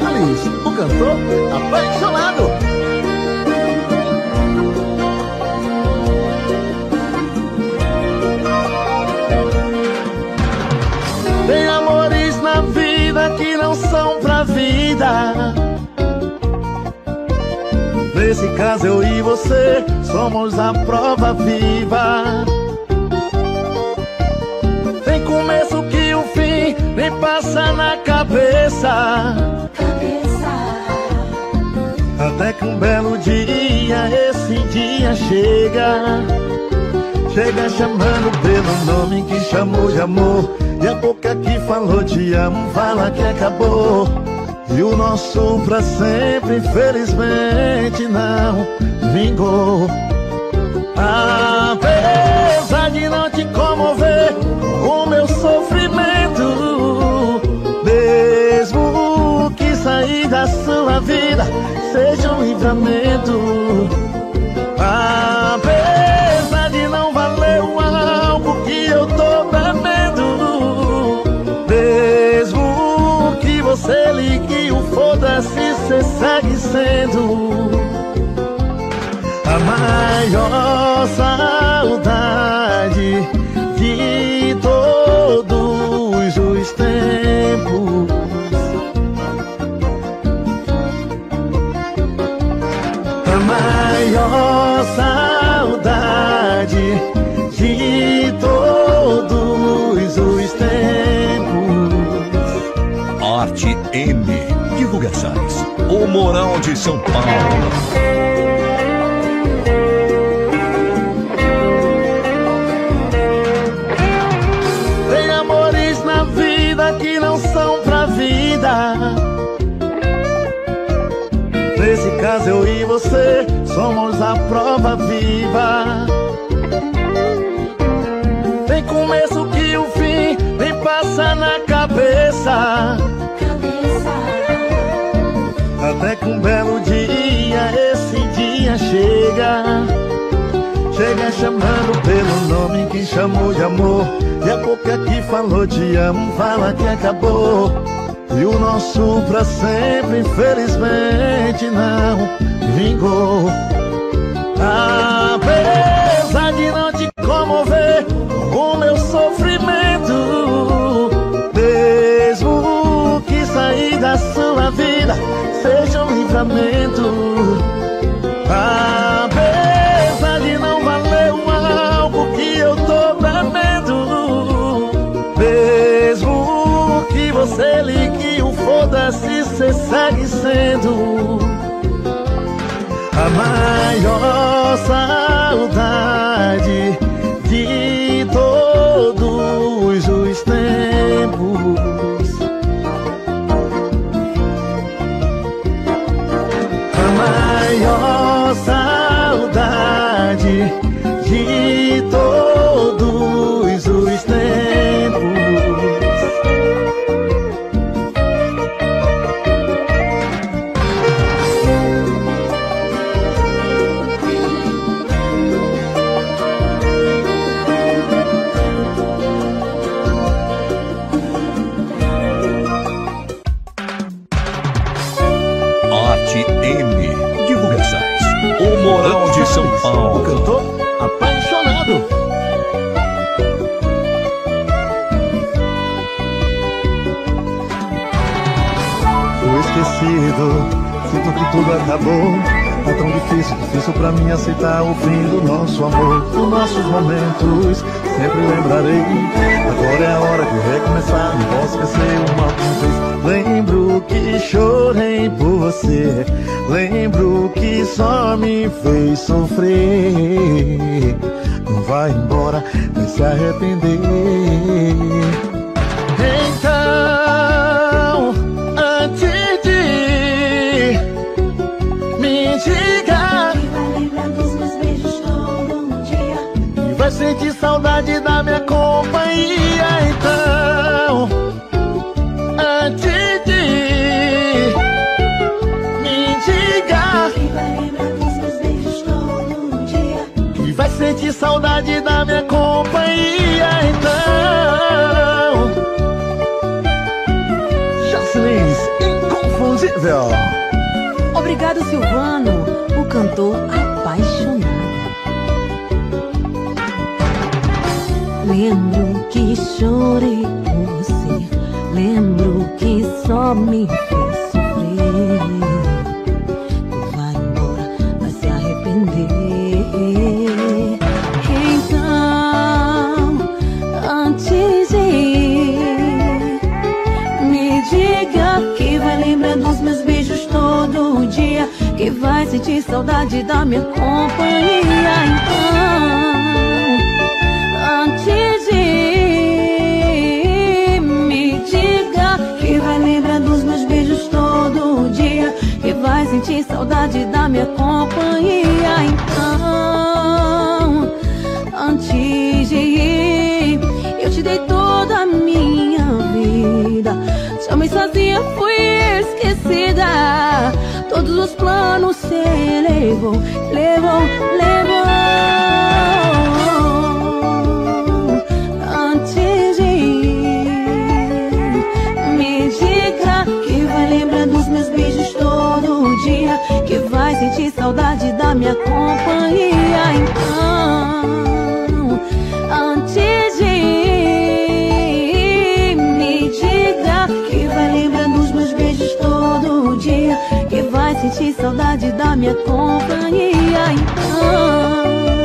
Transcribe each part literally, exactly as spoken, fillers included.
Petrópolis, o cantor apaixonado. Tem amores na vida que não são pra vida. Nesse caso eu e você somos a prova viva. Tem começo que o fim nem passa na cabeça. Até que um belo dia esse dia chega. Chega chamando pelo nome que chamou de amor. E a boca que falou te amo fala que acabou. E o nosso pra sempre infelizmente não vingou. Apesar de não te comover o meu sofrimento, mesmo que sair da sua vida seja um livramento. Apesar de não valer o álcool que eu tô bebendo, mesmo que você ligue o foda-se, cê segue sendo a maior saudade de todos os tempos. A maior saudade de todos os tempos. Arte M Divulgações, o Morão de São Paulo. Tem amores na vida que não são pra vida. Nesse caso eu e você somos a prova viva. Tem começo que o fim nem passa na cabeça. Até que um belo dia esse dia chega. Chega chamando pelo nome que chamou de amor. E a boca que falou te amo fala que acabou. E o nosso pra sempre infelizmente não vingou. Apesar de não te comover o meu sofrimento, mesmo que sair da sua vida seja um livramento. Apesar de não valer o álcool que eu tô bebendo, mesmo que você ligue o foda-se, cê segue sendo a maior saudade de todos os tempos. A maior saudade de todos os tempos. Arte M Divulgações, o Morão de São Paulo. O cantor apaixonado. Fui esquecido, sinto que tudo acabou. Tá tão difícil, difícil pra mim aceitar o fim do nosso amor. Dos nossos momentos, sempre lembrarei. Agora é a hora de recomeçar, não posso esquecer uma vez. Lembro que chorei por você, lembro que só me fez sofrer. Não vai embora, vai se arrepender. Então, antes de ir, me diga que vai lembrar dos meus beijos todo dia. e vai sentir saudade da minha companhia. Então, antes de ir, me diga Que vai lembrar dos meus beijos todo dia. que vai sentir saudade da minha companhia. Então Nível. Obrigado, Silvano, o cantor apaixonado. Lembro que chorei por você, lembro que só me fez sofrer. Tu vai embora, vai se arrepender. Então, antes de ir, me diga que vai lembrar dos meus beijos todo dia, que vai sentir saudade da minha companhia. Então, antes de ir, me diga que vai lembrar dos meus beijos todo dia, que vai sentir saudade da minha companhia. Então, antes de ir, eu te dei toda a minha vida. Te amei sozinha, fui esquecida. Todos os planos se levou, levou, levou. Antes de ir, me diga que vai lembrar dos meus beijos todo dia, que vai sentir saudade da minha companhia. Então, antes de ir, me diga que vai lembrar dos meus beijos todo dia, que vai sentir saudade da minha companhia. Então,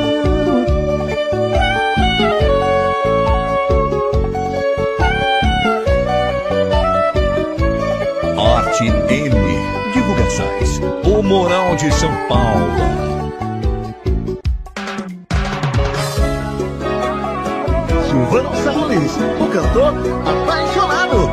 Arte M. Divulgações. O Moral de São Paulo. Silvano Salles, o cantor apaixonado.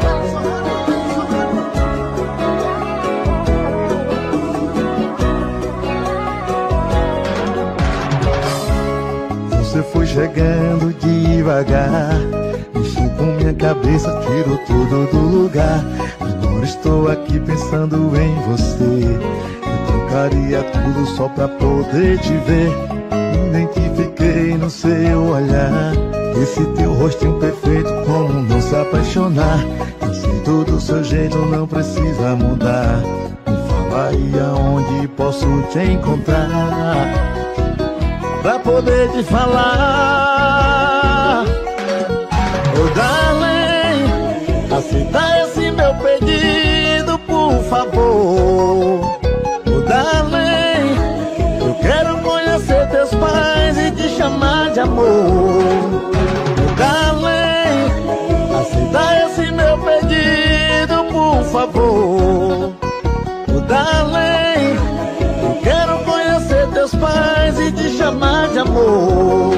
Você foi chegando devagar, mexeu com minha cabeça, tirou tudo do lugar. Agora estou aqui pensando em você. Eu trocaria tudo só pra poder te ver. Identifiquei no seu olhar esse teu rostinho perfeito, como não se apaixonar. Eu sei todo o seu jeito, não precisa mudar. Me fala aí aonde posso te encontrar, pra poder te falar. Oh darling, aceita esse meu pedido, por favor. Oh darling, eu quero conhecer teus pais e te chamar de amor. Oh darling, aceita esse meu pedido, por favor. Oh darling, eu quero conhecer teus pais e te chamar de amor.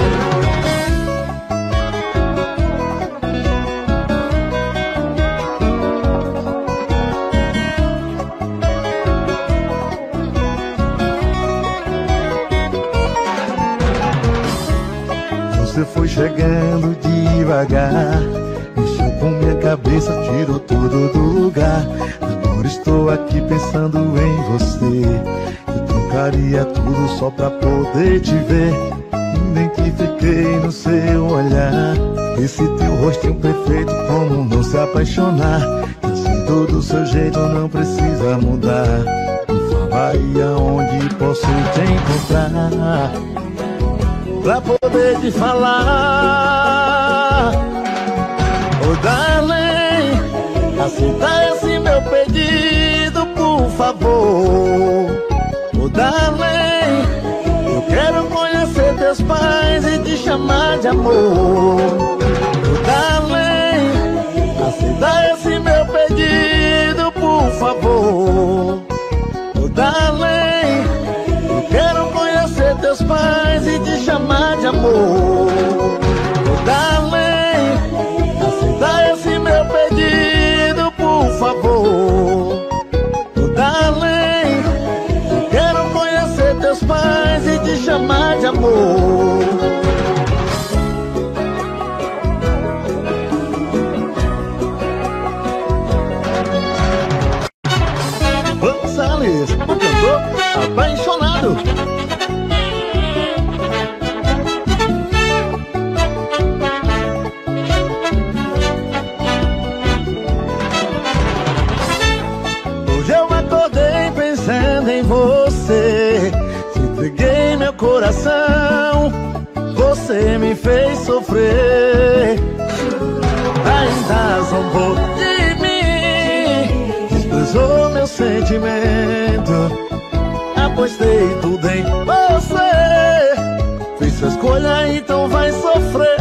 Você foi chegando devagar, mexeu com minha cabeça, tirou tudo do lugar. Agora estou aqui pensando em você. Eu trocaria tudo só pra poder te ver. Identifiquei no seu olhar esse teu rostinho perfeito, como não se apaixonar. Eu sei todo o seu jeito, não precisa mudar. Me fala aí aonde posso te encontrar, pra poder te falar. Oh darling, aceita esse meu pedido, por favor. Oh darling, eu quero conhecer teus pais e te chamar de amor. Oh darling, aceita esse meu pedido, por favor. Oh darling, eu quero conhecer teus pais e te chamar de amor. Oh darling, aceita esse meu pedido, por favor. Oh darling, eu quero conhecer teus pais e te chamar de amor. Gonçalves, o cantor apaixonado. coração, você me fez sofrer. Ainda zombou de mim, desprezou meu sentimento. Apostei tudo em você, fiz sua escolha, então vai sofrer.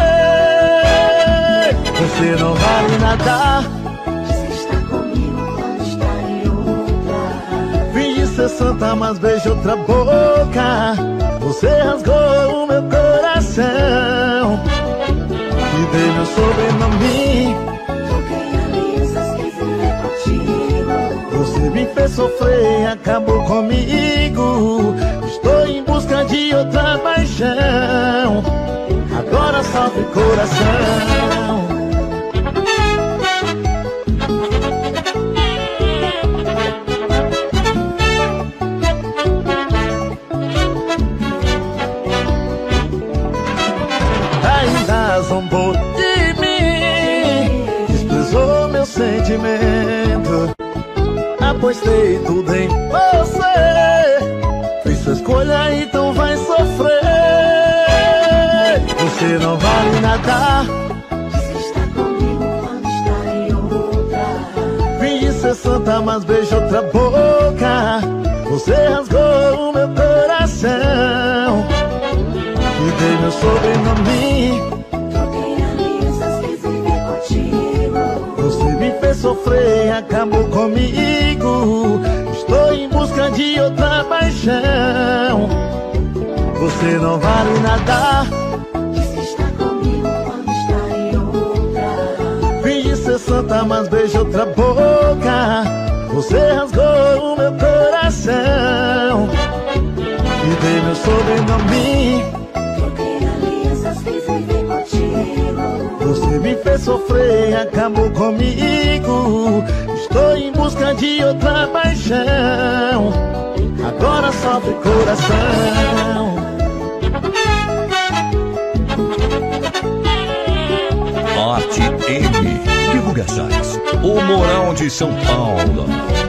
Você não vale nada, Diz que está comigo quando está em outra. finge ser santa, mas beija outra boca. Você rasgou o meu coração e dei meu sobrenome. Troquei alianças, quis viver contigo. Você me fez sofrer, acabou comigo. Estou em busca de outra paixão, agora sofre coração. Ainda zombou de mim, desprezou meu sentimento. Apostei tudo em você, fiz sua escolha, então vai sofrer. Você não vale nada, Diz que está comigo quando está em outra. finge ser santa, mas beija outra boca. Você rasgou o meu coração e dei meu sobrenome. Troquei alianças, quis viver contigo. Você me fez sofrer, acabou comigo. Estou em busca de outra paixão. Você não vale nada, Diz que está comigo quando está em outra. finge ser santa, mas beija outra boca. Você rasgou o meu coração e dei meu sobrenome. Troquei alianças, quis viver contigo. Você me fez sofrer, acabou comigo. Estou em busca de outra paixão, agora sofre coração. Arte M. Divulgações. O Morão de São Paulo.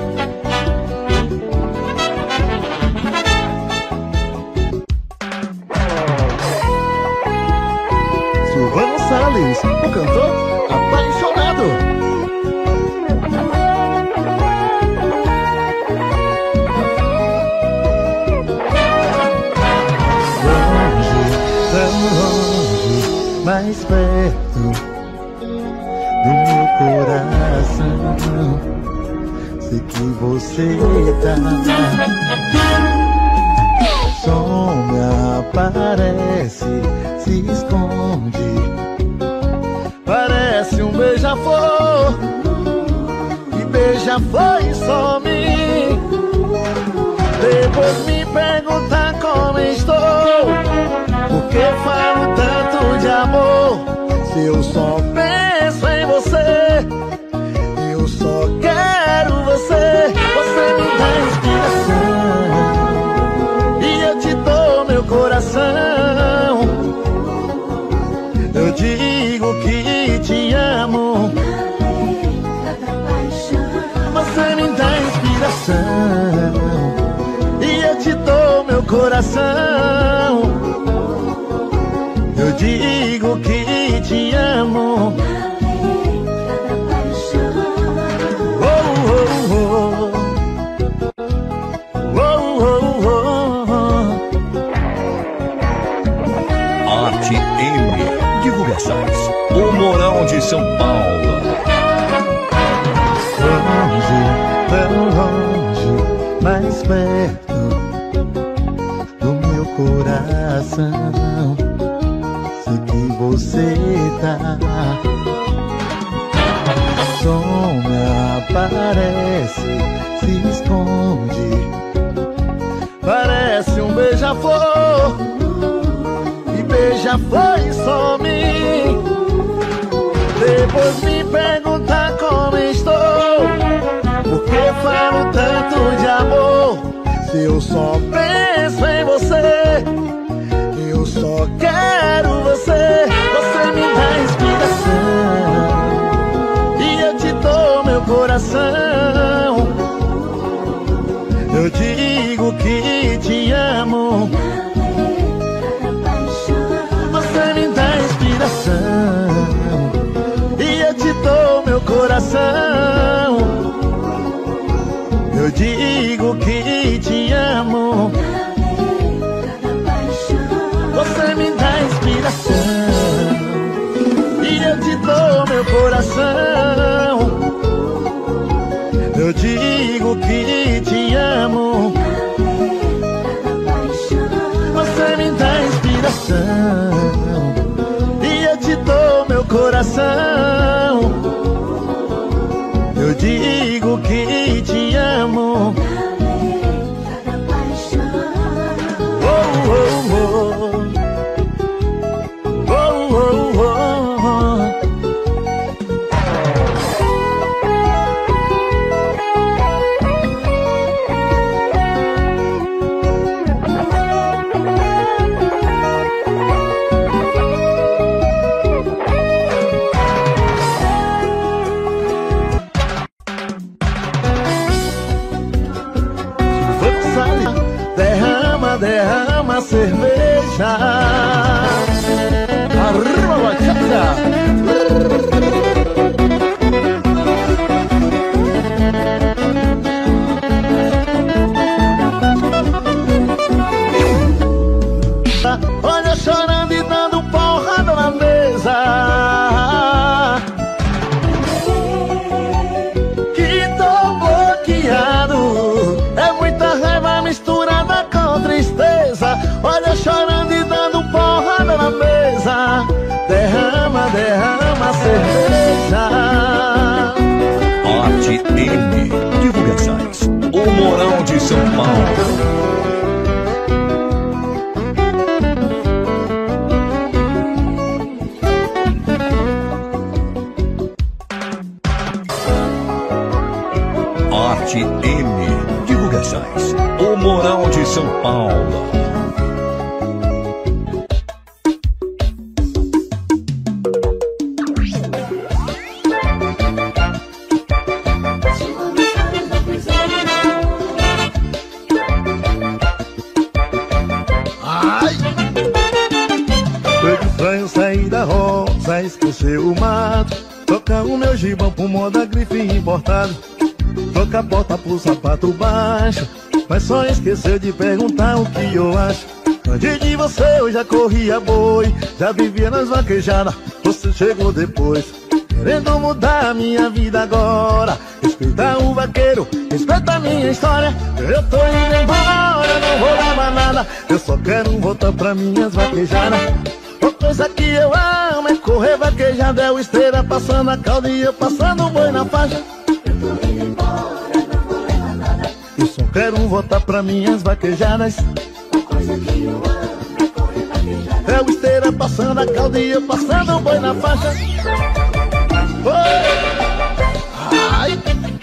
Silvano Salles, o cantor apaixonado. Longe, tão longe, mais perto do meu coração. Sei que você tá. Som me aparece, se esconde. Parece um beija-flor, e beija-flor e some. Depois me pergunta como estou, porque falo tanto de amor. Se eu só penso em você, eu só quero você. Você me dá inspiração e eu te dou meu coração. Eu digo que te amo, você me dá inspiração e eu te dou meu coração. Eu digo que te amo. Oh, oh, oh. Oh, oh, oh. Arte M. Divulgações. O Morão de São Paulo. Longe, tão longe, mais perto do meu coração. Sei que você tá. Som me aparece, se esconde. Parece um beija-flor, e beija-flor e some. Depois me pergunta como estou, porque falo tanto de amor. Se eu só penso em você, eu só quero você. Você me dá inspiração e eu te dou meu coração. Eu digo que te amo e eu te dou meu coração. Eu digo que te amo, você me dá inspiração, e eu te dou meu coração. Eu digo que te amo, você me dá inspiração, e eu te dou meu coração. Eu digo que te amo. Oh, oh, oh. Oh, oh, oh. Derrama, derrama cerveja. Arriba, bachata. Olha eu chorando e dando porrada na mesa. Que tô bloqueado, é muita raiva misturada com tristeza. Olha eu chorando e dando porrada na mesa. Derrama, derrama cerveja. Arte M Divulgações, o Moral de São Paulo. Arte M Divulgações, o Moral de São Paulo. Ai! Foi que estranho sair da roça, esquecer o mato, tocar o meu gibão pro moda grife importado. Troca a porta pro sapato baixo, mas só esqueceu de perguntar o que eu acho. Antes de você eu já corria boi, já vivia nas vaquejadas, você chegou depois, querendo mudar a minha vida agora. Respeita o vaqueiro, respeita a minha história. Eu tô indo embora, não vou levar nada, eu só quero voltar pra minhas vaquejadas. Uma coisa que eu amo é correr vaquejada, é o esteira passando a calda e eu passando o boi na faixa. Eu só quero voltar pra minhas vaquejadas. Uma coisa que eu amo é correr vaquejada, é o esteira passando a calda e eu passando o boi na faixa. Oh! Ai!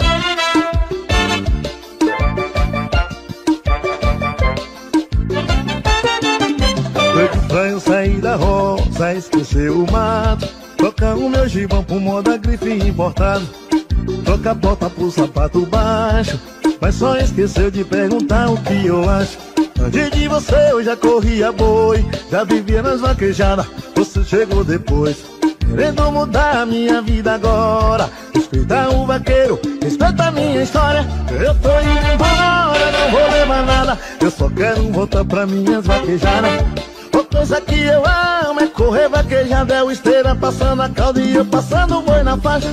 Foi que pra eu sair da roça, esquecer o mato, tocar o meu gibão pro moda grife importado. Troca a porta pro sapato baixo, mas só esqueceu de perguntar o que eu acho. Antes de você eu já corria boi, já vivia nas vaquejadas, você chegou depois, querendo mudar a minha vida agora. Respeita o vaqueiro, respeita a minha história. Eu tô indo embora, não vou levar nada, eu só quero voltar pra minhas vaquejadas. Uma coisa que eu amo é correr vaquejada, é o esteira passando a calda e eu passando o boi na faixa.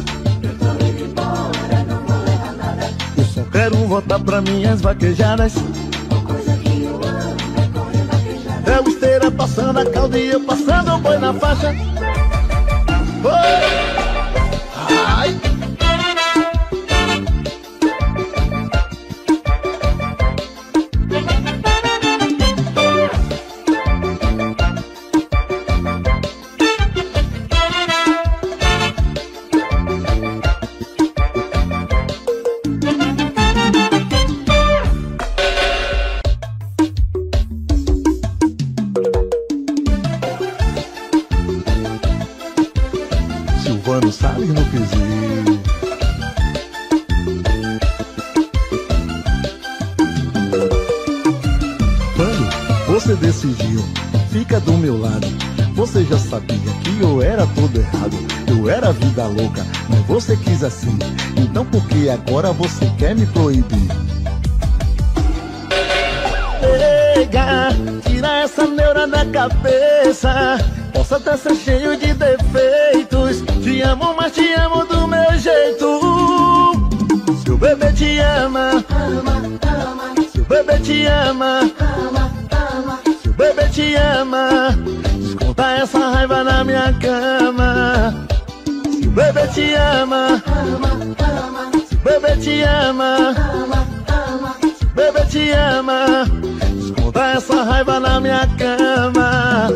Eu só quero voltar pra minhas vaquejadas. Uma coisa que eu amo é correr vaquejada, é o esteira passando a calda e eu passando o boi na faixa. Oh! Ai! Silvano Salles no piseiro. Quando você decidiu, fica do meu lado, Você já sabia que eu era todo errado, eu era vida louca, mas você quis assim. Então por que agora você quer me proibir? Pega, tira essa neura da cabeça. Posso até ser cheio de defeitos, te amo, mas te amo do meu jeito. Se o bebê te ama, ama, ama. Se o bebê te ama, ama, ama. Se o bebê te ama, desconta essa raiva na minha cama. Se o bebê te ama, ama, ama. Se o bebê te ama, ama, ama. Se o bebê te ama, desconta essa raiva na minha cama.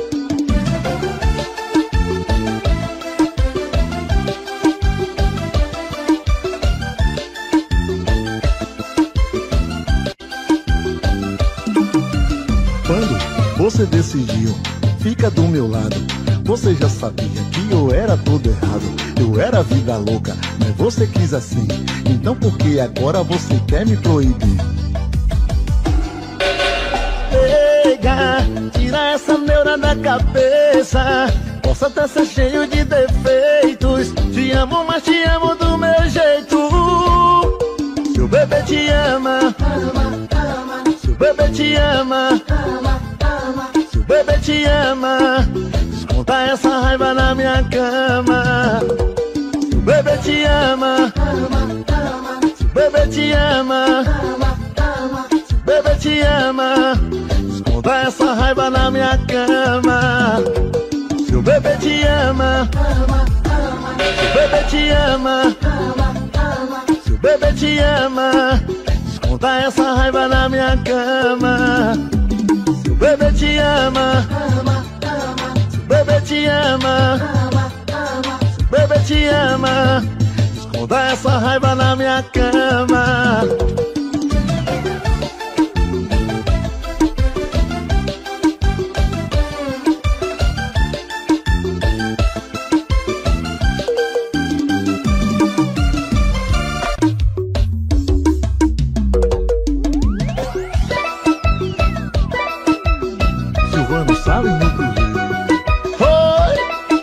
Você decidiu, fica do meu lado. Você já sabia que eu era todo errado, eu era vida louca, mas você quis assim. Então por que agora você quer me proibir? Pega, tira essa neura da cabeça. Posso até ser cheio de defeitos, te amo, mas te amo do meu jeito. Se o bebê te ama, ama, ama. Se o bebê te ama, ama. Se o bebê te ama, desconta essa raiva na minha cama. Se o bebê te ama, ama, ama. Se o bebê te ama, ama, ama. Se o bebê te ama, desconta essa raiva na minha cama. Se o bebê te ama, ama, ama. Se o bebê te ama, ama, ama. Se o bebê te ama, desconta essa raiva na minha cama. Se o bebê te ama, ama, ama. Se o bebê te ama, ama, ama. Se o bebê te ama, desconta essa raiva na minha cama. Sabe meu cruzeiro. Oi!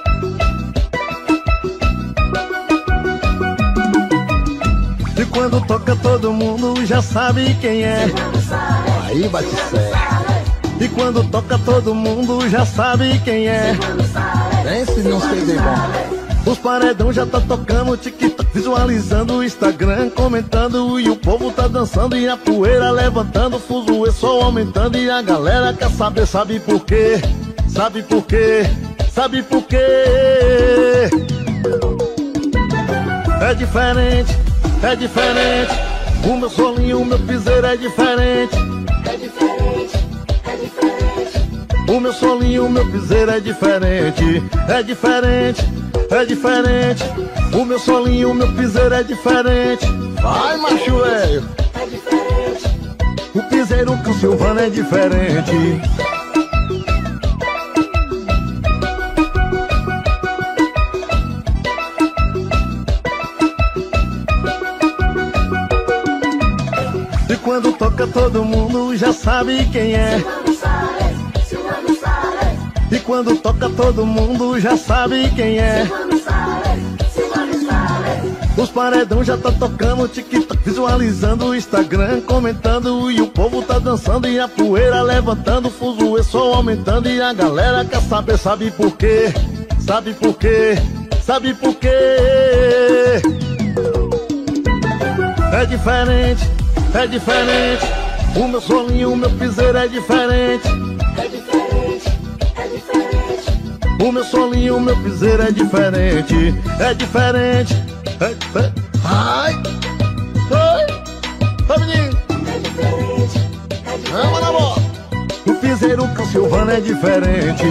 E quando toca todo mundo já sabe quem é. Aí bate certo. E quando toca todo mundo já sabe quem é. Pense não sei bem bom. Os paredão já tá tocando TikTok, visualizando o Instagram, comentando e o povo tá dançando e a poeira levantando, fuzuê só aumentando e a galera quer saber, sabe por quê? Sabe por quê? Sabe por quê? É diferente, é diferente. O meu solinho, o meu piseiro é diferente. É diferente, é diferente. O meu solinho, o meu piseiro é diferente. É diferente. É diferente, o meu solinho, o meu piseiro é diferente. Vai, macho velho. É diferente. O piseiro com o Silvano é diferente. E quando toca todo mundo já sabe quem é. Silvano Salles, Silvano Salles. E quando toca todo mundo já sabe quem é. Silvano Salles, Silvano Salles. Os paredão já tá tocando TikTok, visualizando o Instagram, comentando e o povo tá dançando e a poeira levantando, fuzuê só aumentando e a galera quer saber, sabe por quê? Sabe por quê? Sabe por quê? É diferente, é diferente. O meu solinho, o meu piseiro é diferente. É diferente, é diferente. O meu solinho, o meu piseiro é diferente. É diferente. É diferente. Ai! Oi! Oi, menino! É diferente, é diferente. Vamos na bola! O piseiro com o Silvano é diferente.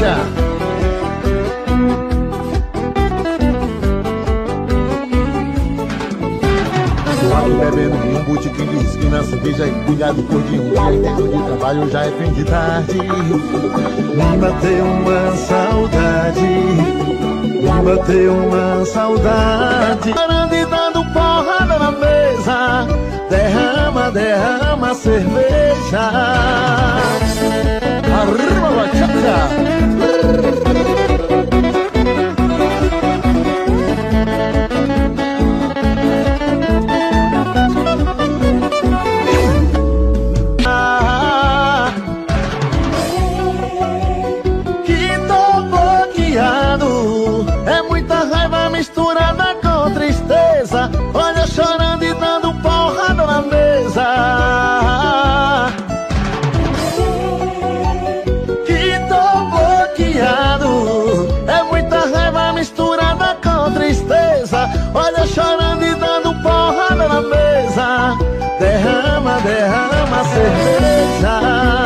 Tchá-tchá. Bebendo em um botequim de esquina, cerveja e brigado por de um dia inteiro de trabalho, já é fim de tarde. Me bateu uma saudade, me bateu uma saudade. Parando e dando porrada na mesa, derrama, derrama cerveja. Arriba, bachata. Misturada com tristeza, olha chorando e dando porrada na mesa. Que tô bloqueado, é muita raiva misturada com tristeza, olha chorando e dando porrada na mesa. Derrama, derrama cerveja.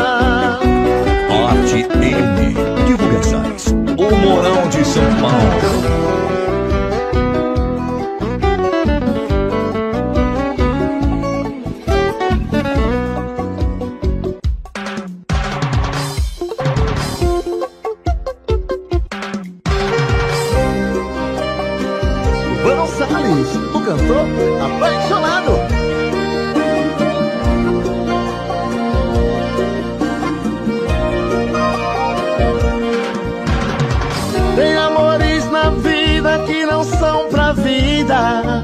Arte M. Divulgações. O Moral de São Paulo. O cantor apaixonado. Tem amores na vida que não são pra vida.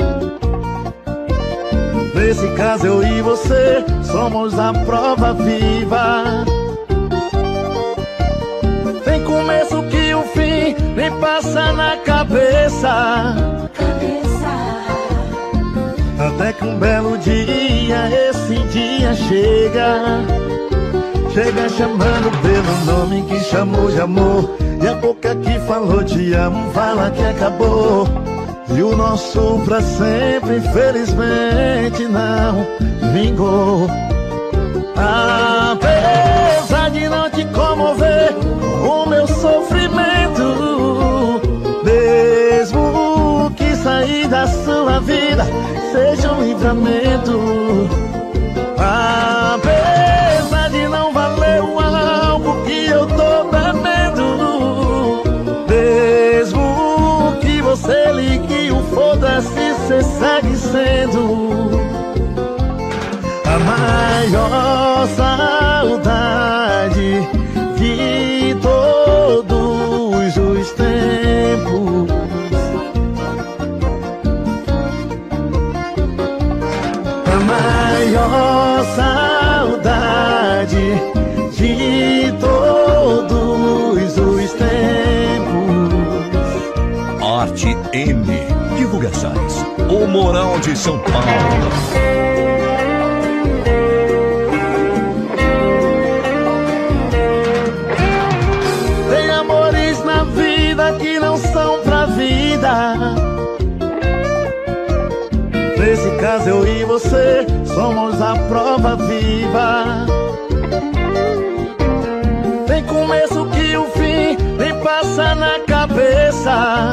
Nesse caso eu e você somos a prova viva. Tem começo que o fim nem passa na cabeça. Até que um belo dia, esse dia chega. Chega chamando pelo nome que chamou de amor. E a boca que falou te amo fala que acabou. E o nosso pra sempre, infelizmente, não vingou. Apesar de não te comover o meu sofrimento, mesmo que sair da sua vida seja um livramento. Apesar de não valer o álcool que eu tô bebendo, mesmo que você ligue o foda-se, cê segue sendo a maior saudade de todos os tempos. Maior saudade de todos os tempos. Arte M. Divulgações. O Moral de São Paulo. Tem amores na vida que não são pra vida. Nesse caso eu e você somos a prova viva. Tem começo que o fim nem passa na cabeça.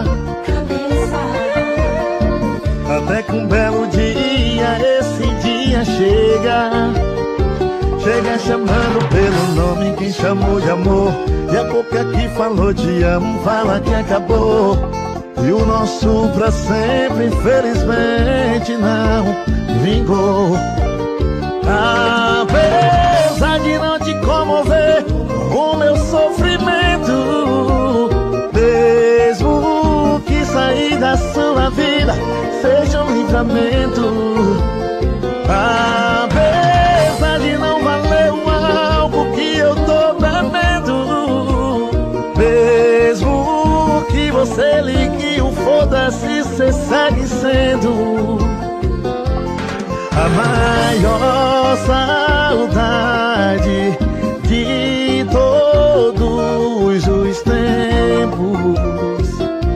Até que um belo dia, esse dia chega. Chega chamando pelo nome que chamou de amor. E a boca que falou te amo fala que acabou. E o nosso pra sempre, infelizmente, não vingou. Apesar de não te comover o meu sofrimento, mesmo que sair da sua vida seja um livramento. Apesar de não valer o álcool que eu tô bebendo, mesmo que você ligue o foda-se, cê segue sendo a maior saudade de todos os tempos.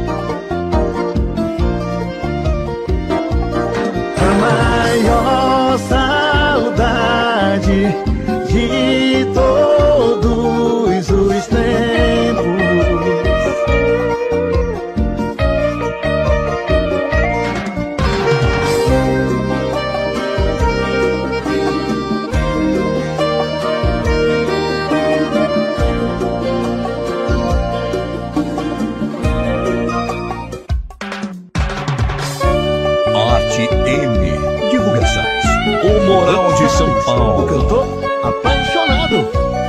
A maior saudade de todos os tempos. cantor apaixonado.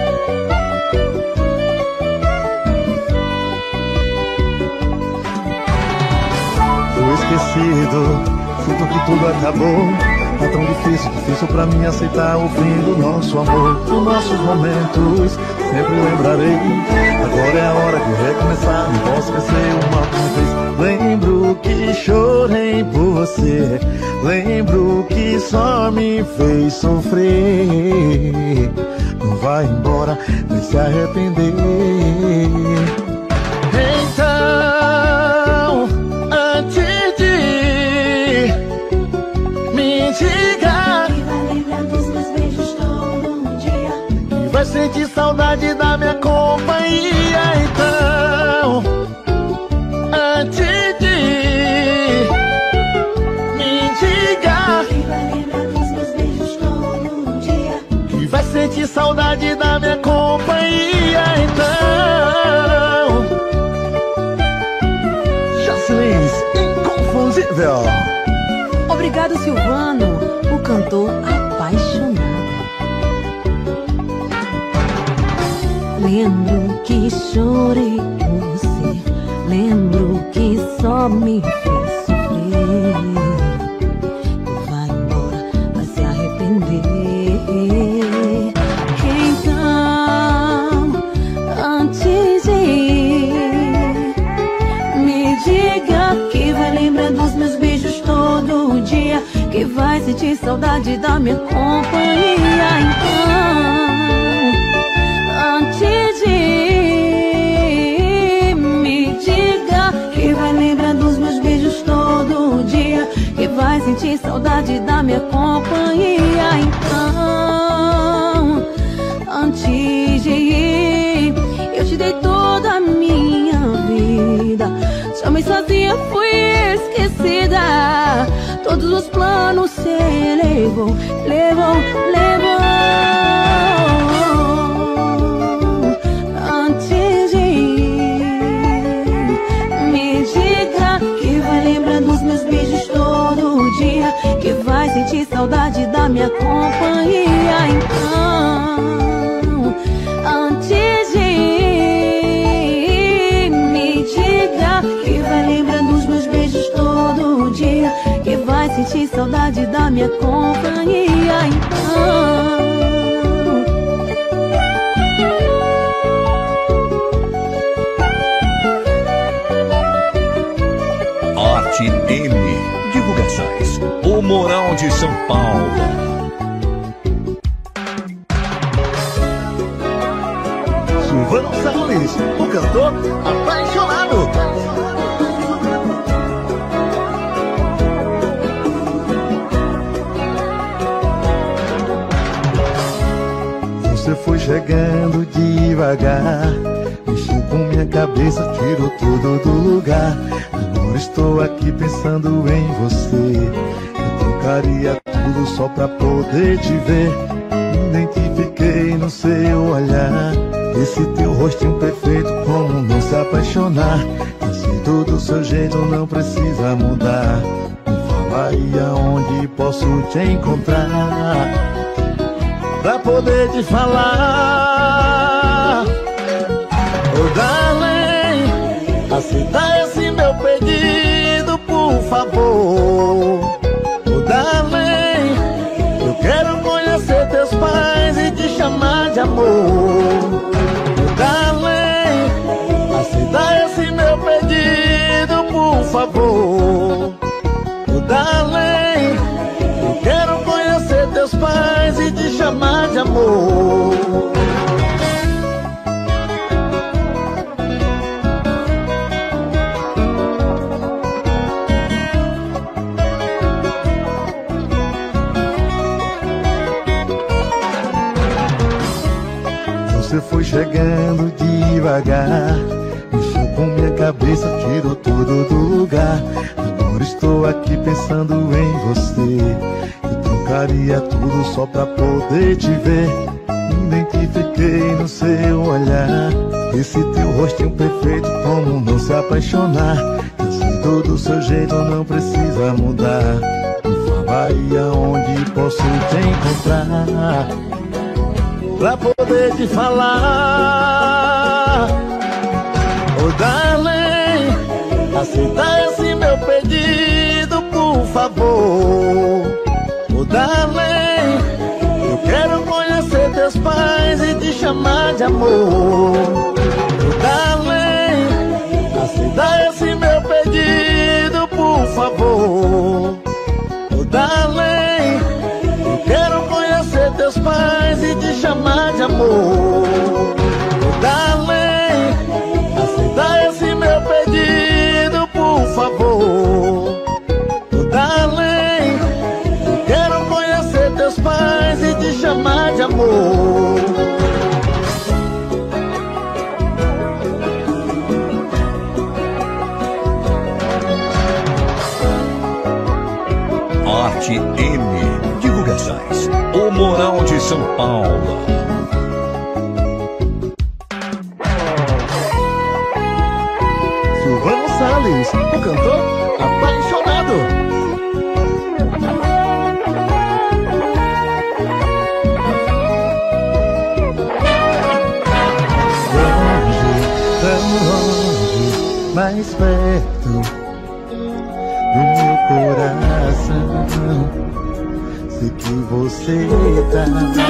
Tô esquecido, sinto que tudo acabou. Tá tão difícil, difícil pra mim aceitar o fim do nosso amor. Os nossos momentos sempre lembrarei. Agora é a hora de recomeçar, não posso esquecer uma vez. Lembro que chorei por você, lembro que só me fez sofrer. Não vai embora, vai se arrepender. Então, antes de ir, me diga Que vai lembrar dos meus beijos todo dia. que vai sentir saudade da minha companhia. Então, antes de ir, me diga Que vai lembrar dos meus beijos todo dia. que vai sentir saudade da minha companhia. Então, Jacilins, inconfundível. Obrigado, Silvano, o cantor apaixonado. Lembro que chorei por você, lembro que só me fez sofrer. Vai embora, vai se arrepender. Então, antes de ir, me diga que vai lembrar dos meus beijos todo dia, que vai sentir saudade da minha companhia. Então, antes de ir, me diga que vai lembrar dos meus beijos todo dia, que vai sentir saudade da minha companhia. Então, antes de ir, eu te dei toda a minha vida. Te amei sozinha, fui esquecida. Todos os planos você levou, levou, levou. Antes de ir, me diga que vai lembrar dos meus beijos todo dia, que vai sentir saudade da minha companhia. Então, antes de ir, me diga que vai lembrar dos meus beijos todo dia, que vai sentir saudade da minha companhia. Então, Arte M. Divulgações. O Moral de São Paulo. Silvano Salles, o cantor apaixonado. Você foi chegando devagar, mexeu com minha cabeça, tirou tudo do lugar. Agora estou aqui pensando em você. Eu trocaria tudo só pra poder te ver. Me identifiquei no seu olhar, esse teu rostinho perfeito, como não se apaixonar? Assim do seu jeito não precisa mudar. Me fala aí aonde posso te encontrar, pra poder te falar. Oh darling, aceita esse meu pedido, por favor. Oh darling, eu quero conhecer teus pais e te chamar de amor. Oh darling, aceita esse meu pedido, por favor. Oh darling, eu quero conhecer teus pais e te chamar de amor. Você foi chegando devagar, mexeu com minha cabeça, tirou tudo do lugar. Agora estou aqui pensando em você. Eu trocaria tudo só pra poder te ver. Me identifiquei no seu olhar, esse teu rostinho perfeito, como não se apaixonar? Eu sei todo o seu jeito, não precisa mudar. Me fala aí aonde posso te encontrar, pra poder te falar. Oh darling, aceita esse meu pedido, por favor. Oh darling, eu quero conhecer teus pais e te chamar de amor. Oh darling, aceita esse meu pedido, por favor. Oh darling, eu quero conhecer teus pais e te chamar de amor. Oh darling, aceita esse meu pedido, por favor. Oh darling, eu quero conhecer teus pais e te chamar de amor. Arte M Divulgações, o Moral de São Paulo. Silvano Salles, o cantor apaixonado. Longe, tão longe, mais perto do meu coração, sei que você tá.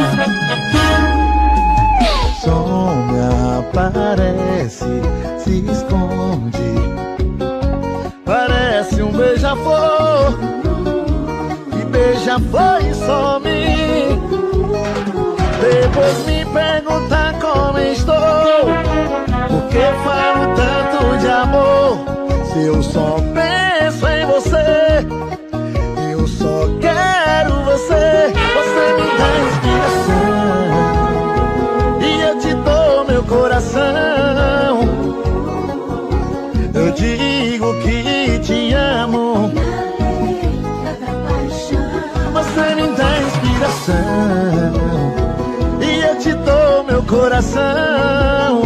Som me aparece, se esconde, parece um beija-flor, que beija-flor e some. Depois me pergunta como estou, porque falo tanto de amor. Se eu só penso em você, eu só quero você. Você me dá inspiração e eu te dou meu coração. Eu digo que te amo, você me dá inspiração e eu te dou meu coração.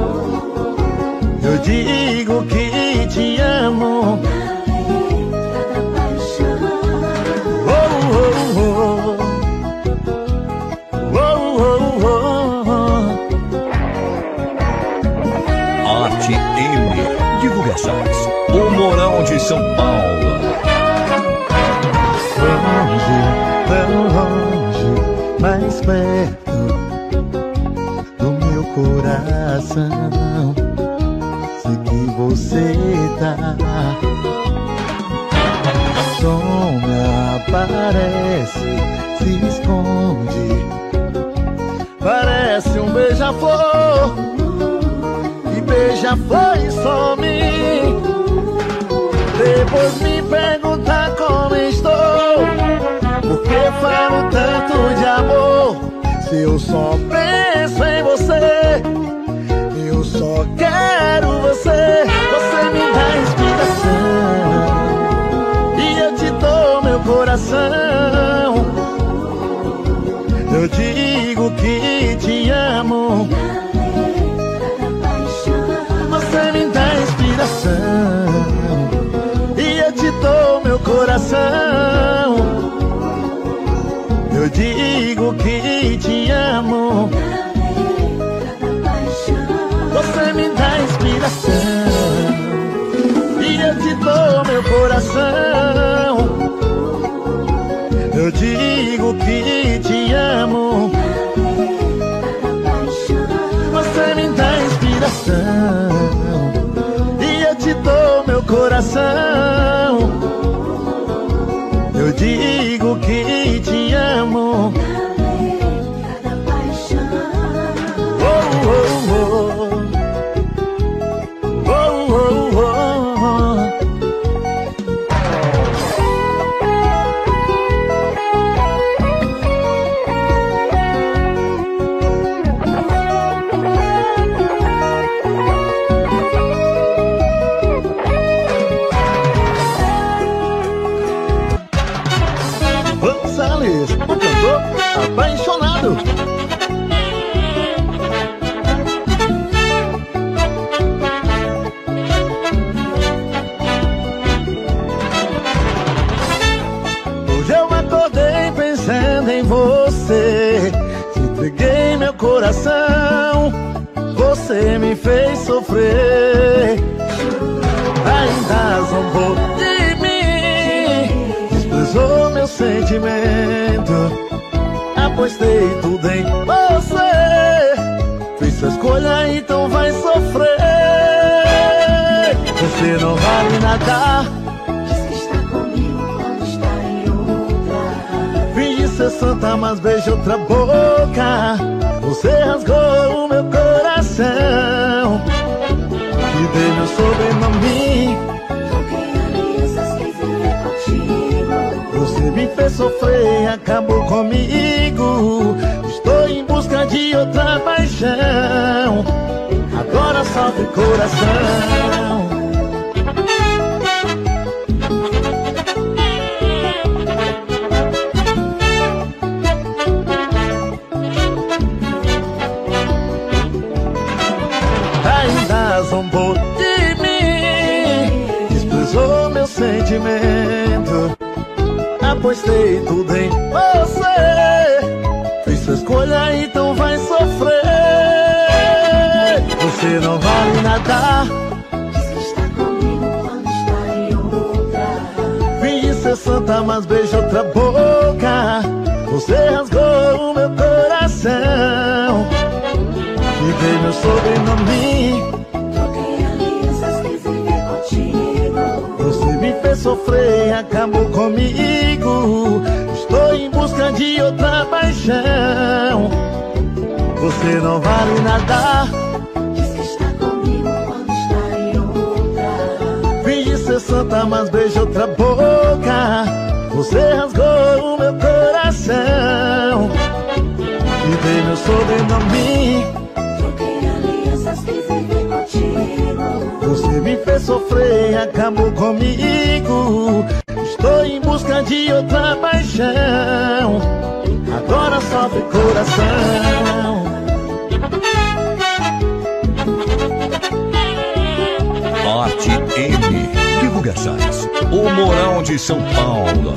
Eu digo que te amo. Oh, oh, oh. Oh, oh, oh. Arte M Divulgações, o Moral de São Paulo. Longe, tão longe, mais perto do meu coração, sei que você tá. Som me aparece, se esconde, parece um beija-flor, que beija-flor e some. Depois me pergunta como estou, porque falo tanto de amor. Se eu só penso em você, eu só quero você. Você me dá inspiração e eu te dou meu coração. Eu digo que te amo, você me dá inspiração e eu te dou meu coração. Eu digo que te amo, você me dá inspiração. coração. Você me fez sofrer, ainda zombou de mim, desprezou meu sentimento. Apostei tudo em você, fiz sua escolha, então vai sofrer. Você não vale nada, Diz que está comigo quando está em outra. finge ser santa, mas beija outra boca. Você rasgou o meu coração e dei meu sobrenome. Troquei alianças, quis viver contigo. Você me fez sofrer e acabou comigo. Estou em busca de outra paixão, agora sofre coração. Ainda zombou de mim, desprezou meu sentimento. Apostei tudo em você, fiz sua escolha, então vai sofrer. Você não vale nada, Diz que está comigo quando está em outra. finge ser santa, mas beija outra boca. Você rasgou o meu coração e dei meu sobrenome. Troquei alianças, quis viver contigo. Você me fez sofrer e acabou comigo. Estou em busca de outra paixão. Você não vale nada, Diz que está comigo quando está em outra. finge ser santa, mas beija outra boca. Você rasgou o meu coração e dei meu sobrenome. Troquei alianças, quis viver contigo. Você me fez sofrer e acabou comigo. Estou em busca de outra paixão, agora sofre coração. Arte M. Divulgações. O Morão de São Paulo.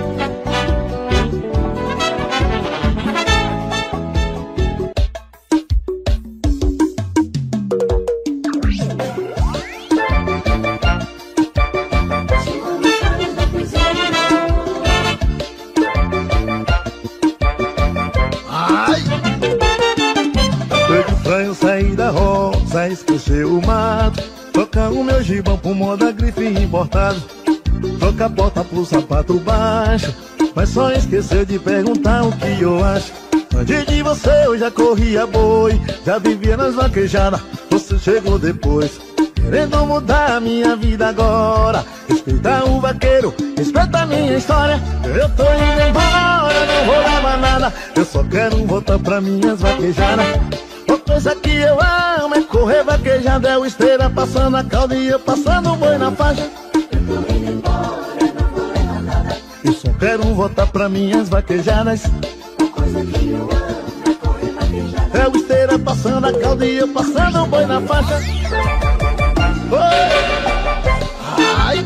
Foi de estranho sair da roça, esquecer o mato. Trocar o meu gibão por moda grife importado. Trocar a porta pro sapato baixo, mas só esqueceu de perguntar o que eu acho. Antes de você eu já corria boi, já vivia nas vaquejadas. Você chegou depois, querendo mudar a minha vida agora. Respeita o vaqueiro, respeita a minha história. Eu tô indo embora, não vou levar nada. Eu só quero voltar pra minhas vaquejadas. Outra coisa que eu amo é correr vaquejada. É o esteira passando a cauda e eu passando o boi na faixa. Eu tô indo embora, não vou levar nada. Eu só quero voltar pra minhas vaquejadas. Uma coisa que eu amo é correr vaquejada. É o esteira passando a cauda e eu passando o boi na faixa. Oh! Ai!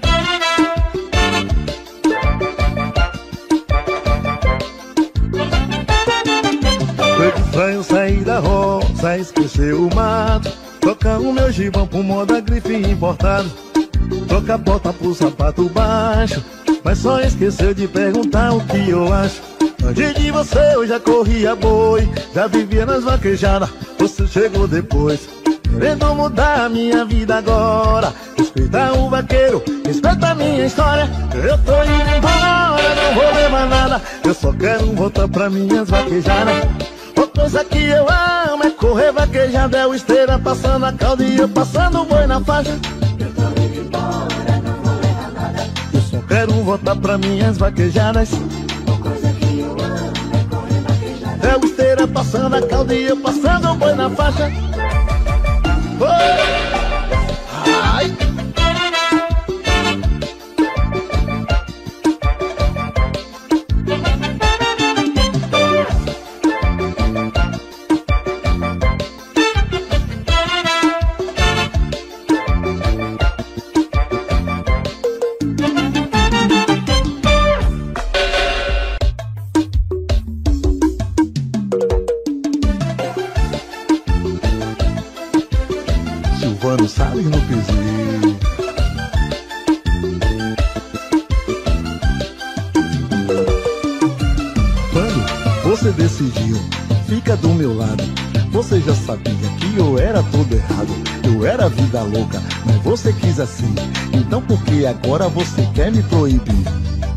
Foi de estranho sair da roça, esquecer o mato. Trocar o meu gibão por moda grife importado. Trocar a porta pro sapato baixo, mas só esqueceu de perguntar o que eu acho. Antes de você eu já corria boi, já vivia nas vaquejadas. Você chegou depois, querendo mudar a minha vida agora. Respeita o vaqueiro, respeita a minha história. Eu tô indo embora, não vou levar nada. Eu só quero voltar pra minhas vaquejadas. Outra coisa que eu amo é correr vaquejada. É o esteira passando a cauda e eu passando o boi na faixa. Eu tô indo embora, não vou levar nada. Eu só quero voltar pra minhas vaquejadas. Uma coisa que eu amo é correr vaquejada. É o esteira passando a cauda e eu passando o boi na faixa. Oh! Ai! no piseiro. Quando você decidiu, fica do meu lado. Você já sabia que eu era todo errado. Eu era vida louca, mas você quis assim. Então por que agora você quer me proibir?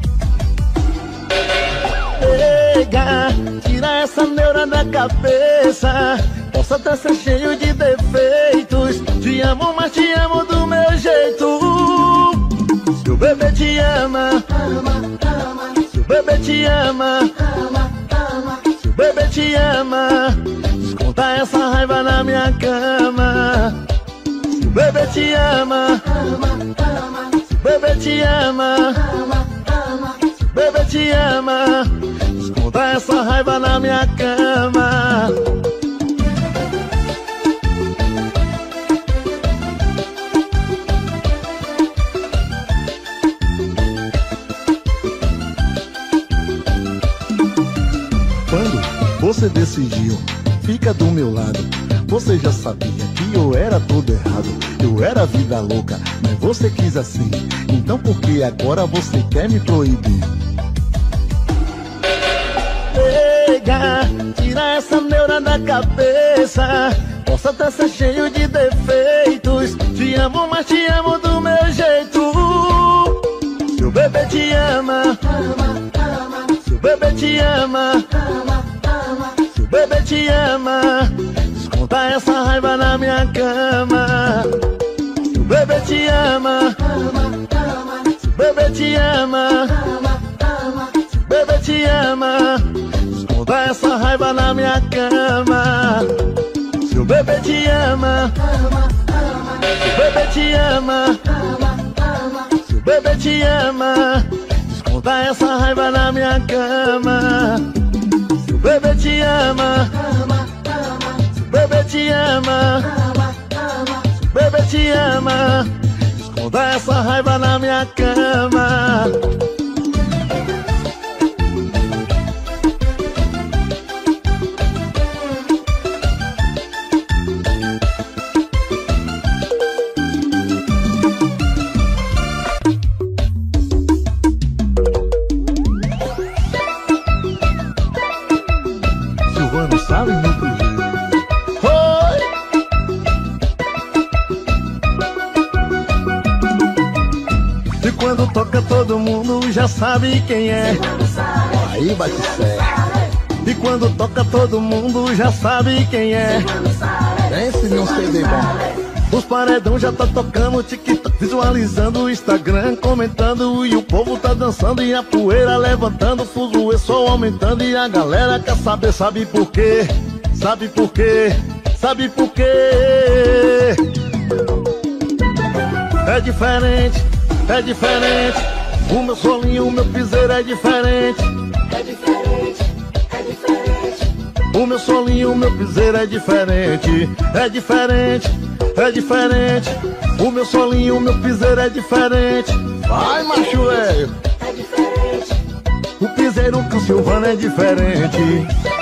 Pega, tira essa neura da cabeça. Posso até ser cheio de defeitos, te amo, mas te amo do meu jeito. Se o bebê te ama, ama, ama. Se o bebê te ama, ama, ama. Se o bebê te ama, desconta essa raiva na minha cama. Se o bebê te ama, ama, ama. Se o bebê te ama, ama, ama. Se o bebê te ama, desconta essa raiva na minha cama. Quando você decidiu, fica do meu lado. Você já sabia que eu era todo errado. Eu era vida louca, mas você quis assim. Então por que agora você quer me proibir? Pega, tira essa neura da cabeça. Posso até ser cheio de defeitos, te amo, mas te amo do meu jeito. Se o bebê te ama, ama, ama. Se o bebê te ama, ama, ama. Se o bebê te ama, desconta essa raiva na minha cama. Se o bebê te ama, ama, ama. Se o bebê te ama, ama, ama. Se o bebê te ama, desconta essa raiva na minha cama. Se o bebê te ama, ama, ama. Se o bebê te ama, ama, ama. Se o bebê te ama, desconta essa raiva na minha cama. Se o bebê te ama, ama, ama. Se o bebê te ama, ama, ama. Se o bebê te ama, desconta essa raiva na minha cama. Sabe no primeiro. Oi! E quando toca todo mundo já sabe quem é. Aí bate certo. E quando toca todo mundo já sabe quem é. Pense num C D bom. Os paredão já tá tocando TikTok, visualizando o Instagram, comentando e o povo tá dançando e a poeira levantando, fuzuê só aumentando e a galera quer saber, sabe por quê? Sabe por quê? Sabe por quê? É diferente, é diferente. O meu solinho, o meu piseiro é diferente. É diferente, é diferente. O meu solinho, o meu piseiro é diferente. É diferente, é diferente. O meu solinho, o meu piseiro é diferente. Vai, macho velho. É diferente. O piseiro com o Silvano é diferente.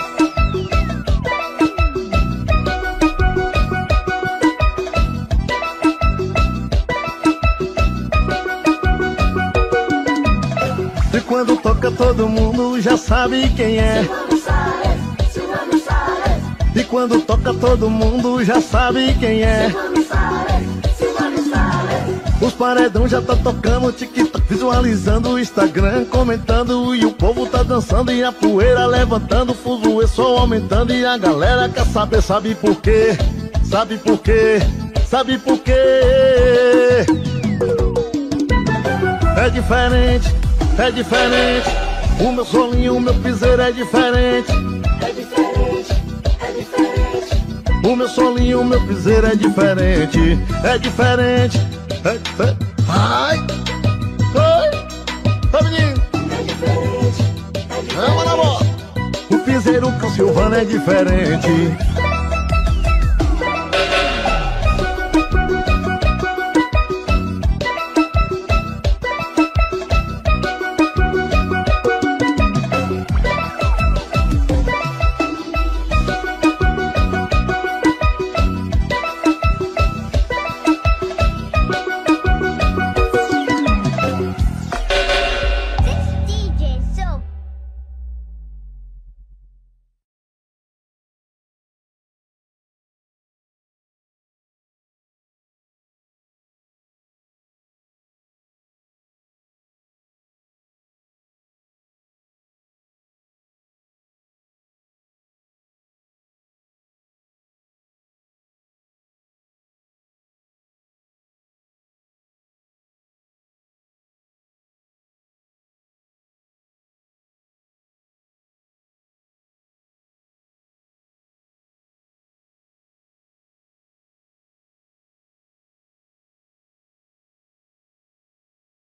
E quando toca todo mundo já sabe quem é. Silvano Salles, Silvano Salles. E quando toca todo mundo já sabe quem é. Silvano Salles, Silvano Salles. Os paredão já tá tocando TikTok, visualizando o Instagram, comentando e o povo tá dançando e a poeira levantando, fuzuê só aumentando e a galera quer saber, sabe por quê? Sabe por quê? Sabe por quê? É diferente, é diferente. O meu solinho, o meu piseiro é diferente. É diferente, é diferente. O meu solinho, o meu piseiro é diferente. É diferente, é diferente. Vai! Oi! Ô menino! É diferente, é diferente. Vamos na bola! O piseiro com o Silvano é diferente.